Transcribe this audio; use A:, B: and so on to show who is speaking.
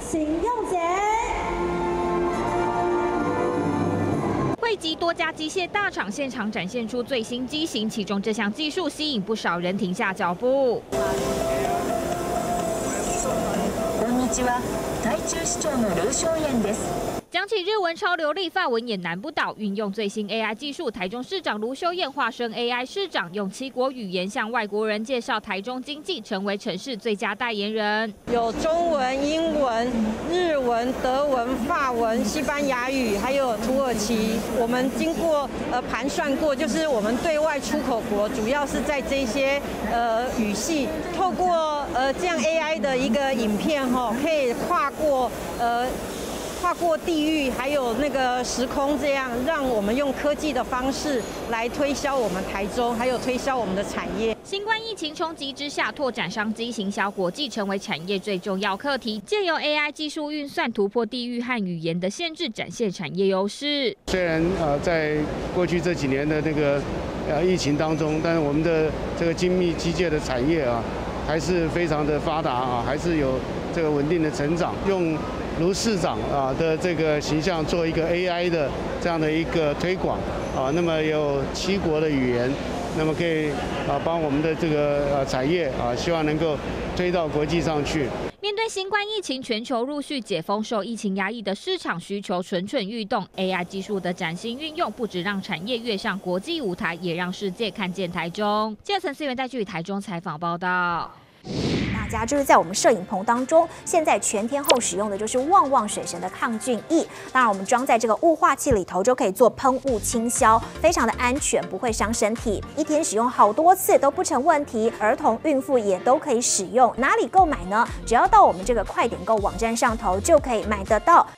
A: 请用钱。
B: 汇集多家机械大厂现场展现出最新机型，其中这项技术吸引不少人停下脚步。
C: こんにちは、台中市長の盧昌燕です。
B: 讲起日文超流利，法文也难不倒。运用最新 AI 技术，台中市长卢秀燕化身 AI 市长，用7国语言向外国人介绍台中经济，成为城市最佳代言人。
D: 有中文、英文、日文、德文、法文、西班牙语，还有土耳其。我们经过盘算过，就是我们对外出口国主要是在这些语系，透过这样 AI 的一个影片可以跨过地域，还有那个时空，这样让我们用科技的方式来推销我们台中，还有推销我们的产业。
B: 新冠疫情冲击之下，拓展商机、行销国际成为产业最重要课题。借由 AI 技术运算，突破地域和语言的限制，展现产业优势。
E: 虽然在过去这几年的那个疫情当中，但是我们的这个精密机械的产业还是非常的发达还是有这个稳定的成长。用卢市长的这个形象做一个 AI 的这样的一个推广那么有7国的语言，那么可以帮我们的这个产业希望能够推到国际上去。
B: 面对新冠疫情，全球陆续解封，受疫情压抑的市场需求蠢蠢欲动。AI 技术的崭新运用，不止让产业跃上国际舞台，也让世界看见台中。记者陈思源在距离台中采访报道。
F: 大家就是在我们摄影棚当中，现在全天候使用的就是旺旺水神的抗菌液。当然，我们装在这个雾化器里头，就可以做喷雾清消，非常的安全，不会伤身体。一天使用好多次都不成问题，儿童、孕妇也都可以使用。哪里购买呢？只要到我们这个快点购网站上头就可以买得到。